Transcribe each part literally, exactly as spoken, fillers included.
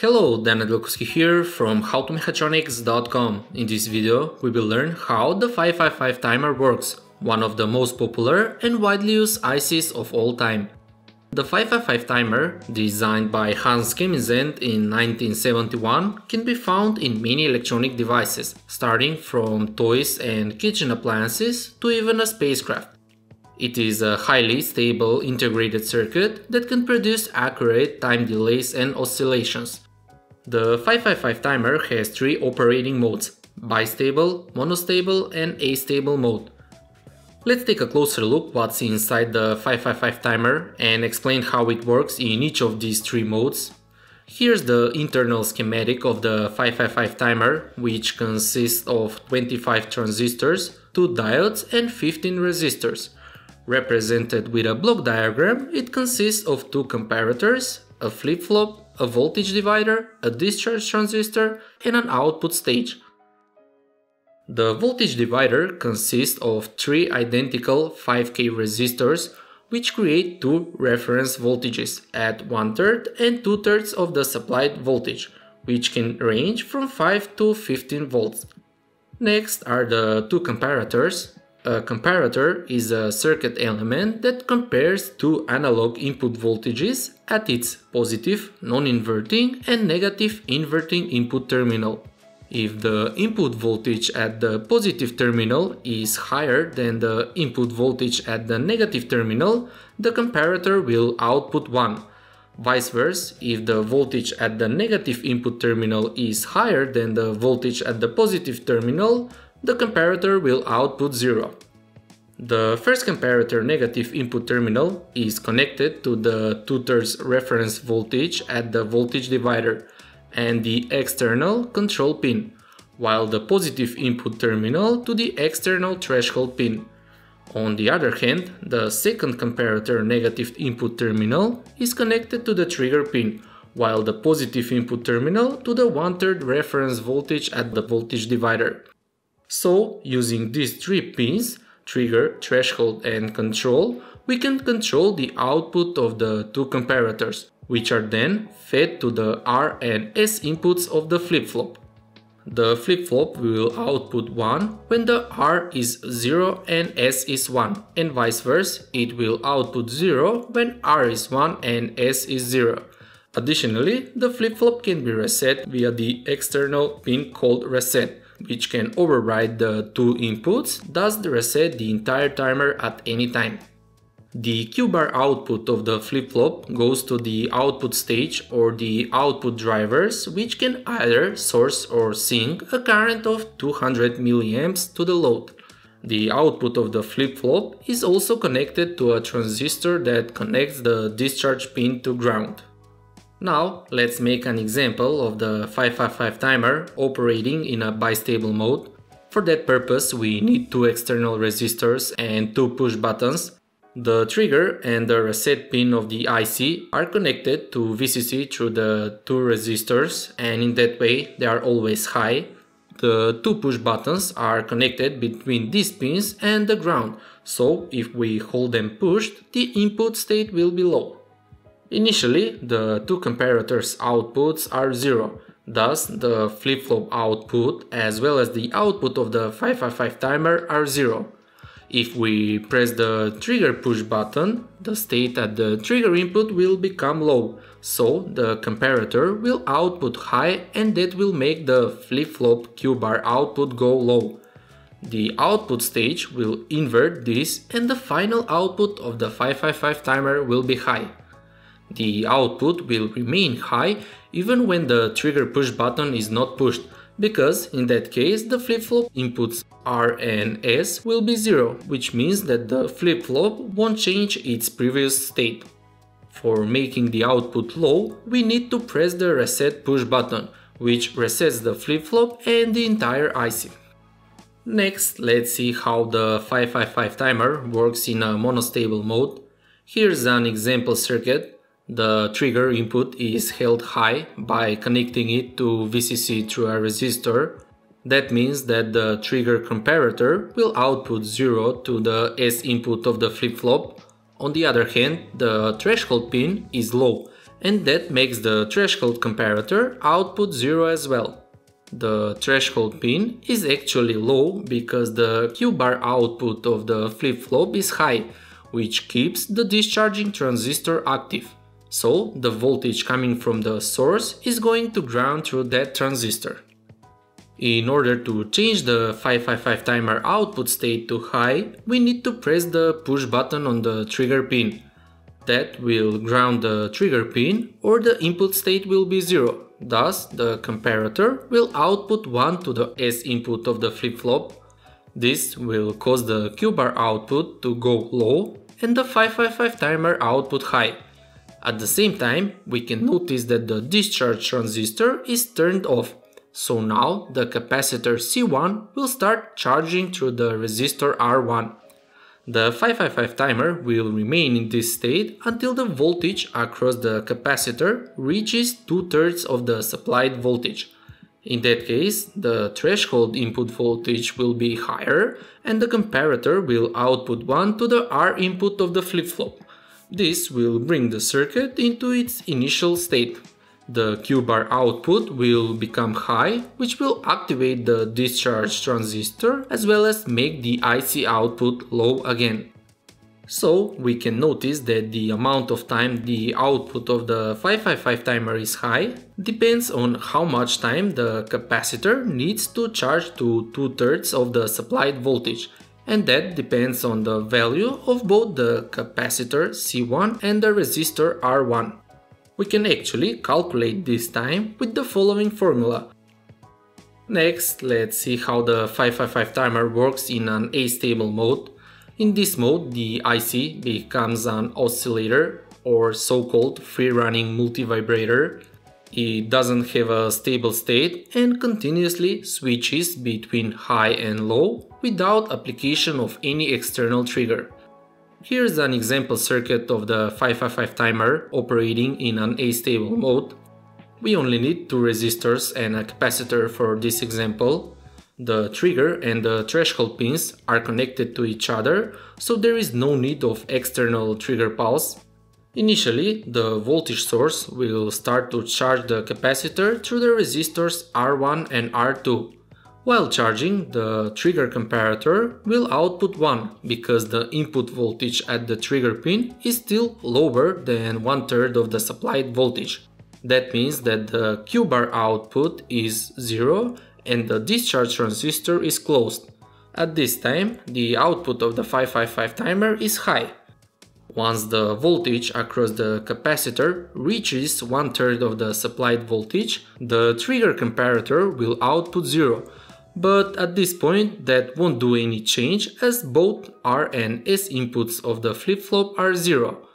Hello, Dan Advilkovski here from how to mechatronics dot com. In this video, we will learn how the five five five timer works, one of the most popular and widely used I Cs of all time. The five five five timer, designed by Hans Chemizent in nineteen seventy-one, can be found in many electronic devices, starting from toys and kitchen appliances to even a spacecraft. It is a highly stable integrated circuit that can produce accurate time delays and oscillations. The five five five timer has three operating modes: bistable, monostable and astable mode. Let's take a closer look what's inside the five five five timer and explain how it works in each of these three modes. Here's the internal schematic of the five five five timer, which consists of twenty-five transistors, two diodes and fifteen resistors. Represented with a block diagram, it consists of two comparators, a flip-flop, a voltage divider, a discharge transistor and an output stage. The voltage divider consists of three identical five K resistors which create two reference voltages at one third and two thirds of the supplied voltage, which can range from five to fifteen volts. Next are the two comparators. A comparator is a circuit element that compares two analog input voltages at its positive, non-inverting and negative inverting input terminal. If the input voltage at the positive terminal is higher than the input voltage at the negative terminal, the comparator will output one. Vice versa, if the voltage at the negative input terminal is higher than the voltage at the positive terminal, the comparator will output zero. The first comparator negative input terminal is connected to the two thirds reference voltage at the voltage divider and the external control pin, while the positive input terminal to the external threshold pin. On the other hand, the second comparator negative input terminal is connected to the trigger pin, while the positive input terminal to the one third reference voltage at the voltage divider. So, using these three pins, trigger, threshold and control, we can control the output of the two comparators, which are then fed to the R and S inputs of the flip-flop. The flip-flop will output one when the R is zero and S is one, and vice versa, it will output zero when R is one and S is zero. Additionally, the flip-flop can be reset via the external pin called reset, which can override the two inputs, thus reset the entire timer at any time. The Q-bar output of the flip-flop goes to the output stage or the output drivers, which can either source or sink a current of two hundred milliamps to the load. The output of the flip-flop is also connected to a transistor that connects the discharge pin to ground. Now let's make an example of the five five five timer operating in a bistable mode. For that purpose we need two external resistors and two push buttons. The trigger and the reset pin of the I C are connected to V C C through the two resistors, and in that way they are always high. The two push buttons are connected between these pins and the ground, so if we hold them pushed, the input state will be low. Initially, the two comparators' outputs are zero, thus the flip-flop output as well as the output of the five five five timer are zero. If we press the trigger push button, the state at the trigger input will become low, so the comparator will output high and that will make the flip-flop Q-bar output go low. The output stage will invert this and the final output of the five five five timer will be high. The output will remain high even when the trigger push button is not pushed, because in that case the flip-flop inputs R and S will be zero, which means that the flip-flop won't change its previous state. For making the output low, we need to press the reset push button, which resets the flip-flop and the entire I C. Next, let's see how the five five five timer works in a monostable mode. Here's an example circuit. The trigger input is held high by connecting it to V C C through a resistor. That means that the trigger comparator will output zero to the S input of the flip-flop. On the other hand, the threshold pin is low and that makes the threshold comparator output zero as well. The threshold pin is actually low because the Q-bar output of the flip-flop is high, which keeps the discharging transistor active. So the voltage coming from the source is going to ground through that transistor. In order to change the five five five timer output state to high, we need to press the push button on the trigger pin. That will ground the trigger pin, or the input state will be zero. Thus, the comparator will output one to the S input of the flip-flop. This will cause the Q-bar output to go low and the five five five timer output high. At the same time, we can notice that the discharge transistor is turned off. So now the capacitor C one will start charging through the resistor R one. The five five five timer will remain in this state until the voltage across the capacitor reaches two thirds of the supplied voltage. In that case, the threshold input voltage will be higher and the comparator will output one to the R input of the flip-flop. This will bring the circuit into its initial state. The Q-bar output will become high, which will activate the discharge transistor as well as make the I C output low again. So we can notice that the amount of time the output of the five five five timer is high depends on how much time the capacitor needs to charge to two thirds of the supplied voltage, and that depends on the value of both the capacitor C one and the resistor R one. We can actually calculate this time with the following formula. Next, let's see how the five five five timer works in an astable mode. In this mode, the I C becomes an oscillator, or so-called free-running multivibrator. It doesn't have a stable state and continuously switches between high and low without application of any external trigger. Here's an example circuit of the five five five timer operating in an astable mode. We only need two resistors and a capacitor for this example. The trigger and the threshold pins are connected to each other, so there is no need of external trigger pulse. Initially, the voltage source will start to charge the capacitor through the resistors R one and R two. While charging, the trigger comparator will output one because the input voltage at the trigger pin is still lower than one third of the supplied voltage. That means that the Q-bar output is zero and the discharge transistor is closed. At this time, the output of the five five five timer is high. Once the voltage across the capacitor reaches one third of the supplied voltage, the trigger comparator will output zero. But at this point that won't do any change as both R and S inputs of the flip-flop are zero.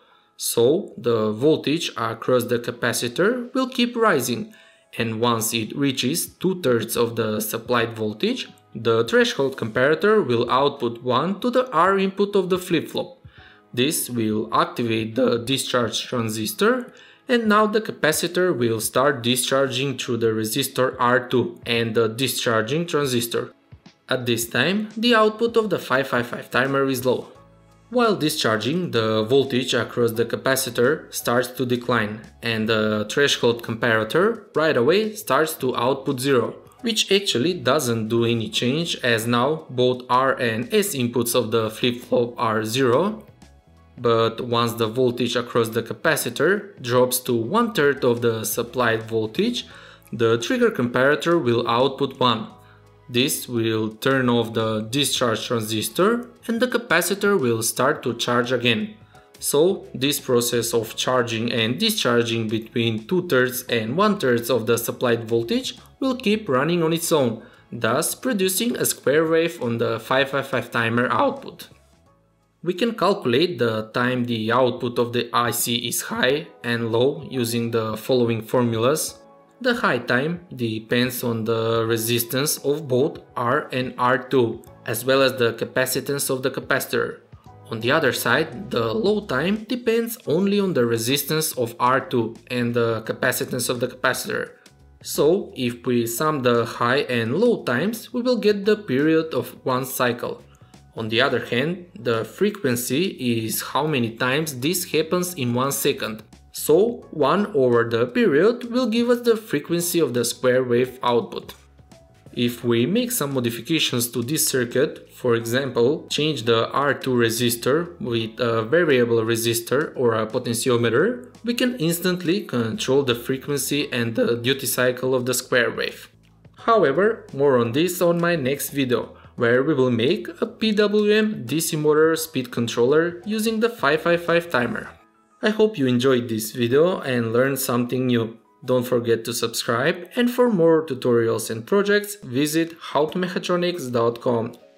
So the voltage across the capacitor will keep rising, and once it reaches two thirds of the supplied voltage, the threshold comparator will output one to the R input of the flip-flop. This will activate the discharge transistor, and now the capacitor will start discharging through the resistor R two and the discharging transistor. At this time, the output of the five five five timer is low. While discharging, the voltage across the capacitor starts to decline, and the threshold comparator right away starts to output zero, which actually doesn't do any change as now both R and S inputs of the flip-flop are zero. But once the voltage across the capacitor drops to one third of the supplied voltage, the trigger comparator will output one. This will turn off the discharge transistor and the capacitor will start to charge again. So this process of charging and discharging between two thirds and one third of the supplied voltage will keep running on its own, thus producing a square wave on the five five five timer output. We can calculate the time the output of the I C is high and low using the following formulas. The high time depends on the resistance of both R and R two, as well as the capacitance of the capacitor. On the other side, the low time depends only on the resistance of R two and the capacitance of the capacitor. So, if we sum the high and low times, we will get the period of one cycle. On the other hand, the frequency is how many times this happens in one second. So one over the period will give us the frequency of the square wave output. If we make some modifications to this circuit, for example, change the R two resistor with a variable resistor or a potentiometer, we can instantly control the frequency and the duty cycle of the square wave. However, more on this on my next video, where we will make a P W M D C motor speed controller using the five five five timer. I hope you enjoyed this video and learned something new. Don't forget to subscribe, and for more tutorials and projects, visit how to mechatronics dot com.